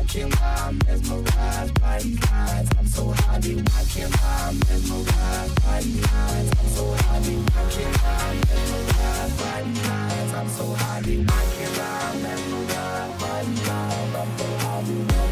walking while I'm mesmerized by these lines. I'm so high, be walking while I'm mesmerized by these lines. I'm so high, be walking while I'm mesmerized by these lines. I'm so high, be walking while I'm mesmerized by these lines. I'm so high, be